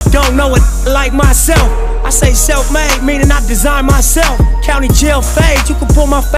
don't know it like myself. I say self-made, meaning I design myself. County jail fade, you can pull my face.